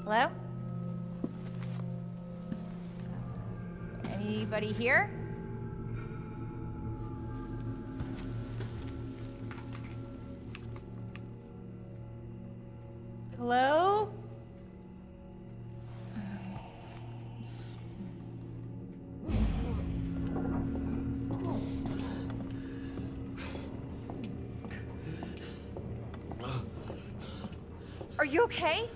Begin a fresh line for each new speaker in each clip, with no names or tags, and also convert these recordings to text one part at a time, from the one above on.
Hello? Anybody here? Hello? Are you okay?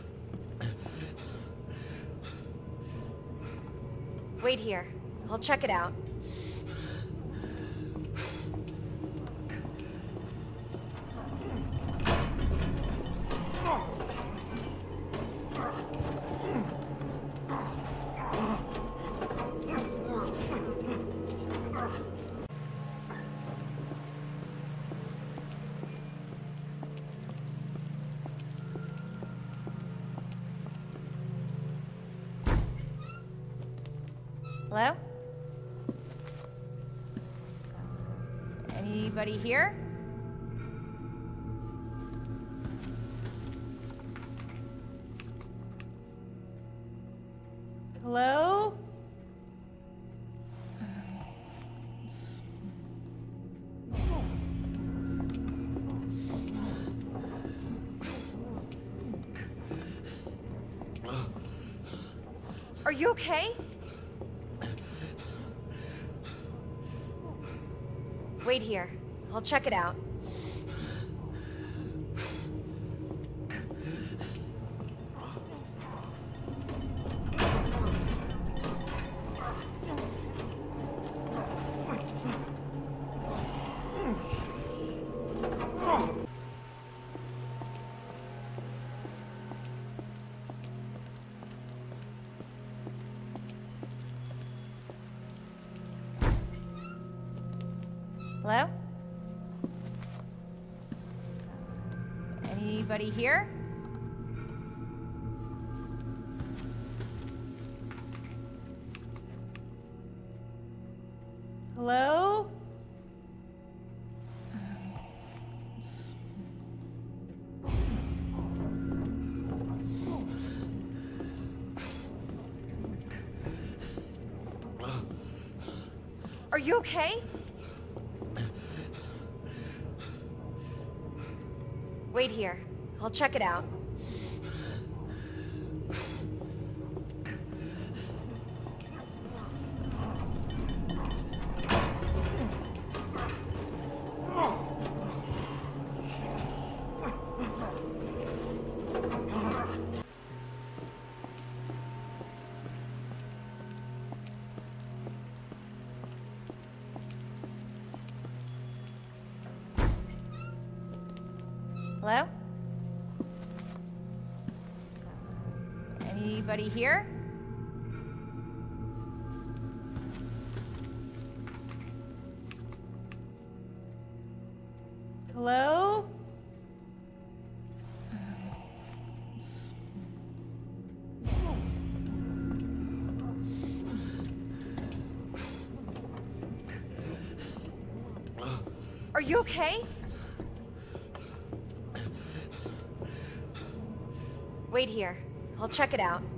Wait here. I'll check it out. Hello? Anybody here? Hello? Are you okay? Wait here. I'll check it out. Hello? Anybody here? Hello? Are you okay? Wait here. I'll check it out. Hello? Anybody here? Hello? Are you okay? Wait here. I'll check it out.